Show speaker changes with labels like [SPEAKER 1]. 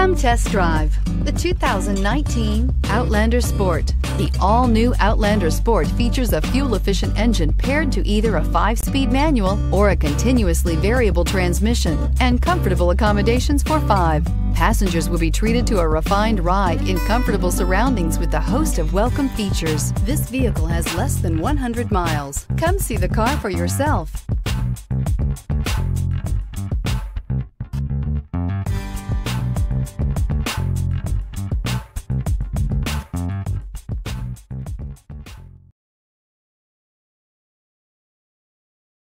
[SPEAKER 1] Come test drive the 2019 Outlander Sport. The all-new Outlander Sport features a fuel-efficient engine paired to either a 5-speed manual or a continuously variable transmission and comfortable accommodations for 5. Passengers will be treated to a refined ride in comfortable surroundings with a host of welcome features. This vehicle has less than 100 miles. Come see the car for yourself.